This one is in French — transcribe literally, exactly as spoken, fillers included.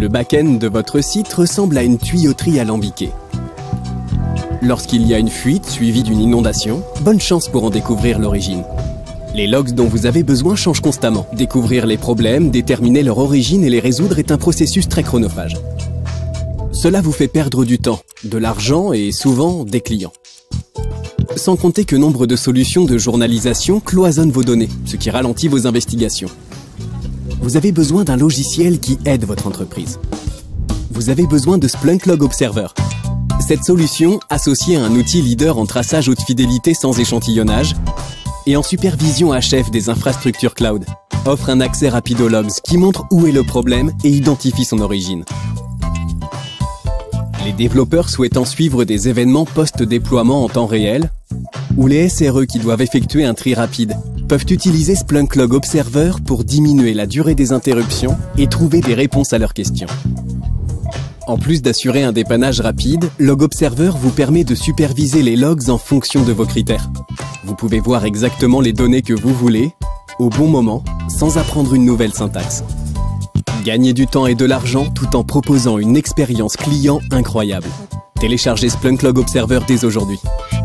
Le back-end de votre site ressemble à une tuyauterie alambiquée. Lorsqu'il y a une fuite suivie d'une inondation, bonne chance pour en découvrir l'origine. Les logs dont vous avez besoin changent constamment. Découvrir les problèmes, déterminer leur origine et les résoudre est un processus très chronophage. Cela vous fait perdre du temps, de l'argent et souvent des clients. Sans compter que nombre de solutions de journalisation cloisonnent vos données, ce qui ralentit vos investigations. Vous avez besoin d'un logiciel qui aide votre entreprise. Vous avez besoin de Splunk Log Observer. Cette solution, associée à un outil leader en traçage haute fidélité sans échantillonnage et en supervision à chef des infrastructures cloud, offre un accès rapide aux logs qui montre où est le problème et identifie son origine. Les développeurs souhaitant suivre des événements post-déploiement en temps réel, ou les S R E qui doivent effectuer un tri rapide, peuvent utiliser Splunk Log Observer pour diminuer la durée des interruptions et trouver des réponses à leurs questions. En plus d'assurer un dépannage rapide, Log Observer vous permet de superviser les logs en fonction de vos critères. Vous pouvez voir exactement les données que vous voulez, au bon moment, sans apprendre une nouvelle syntaxe. Gagnez du temps et de l'argent tout en proposant une expérience client incroyable. Téléchargez Splunk Log Observer dès aujourd'hui.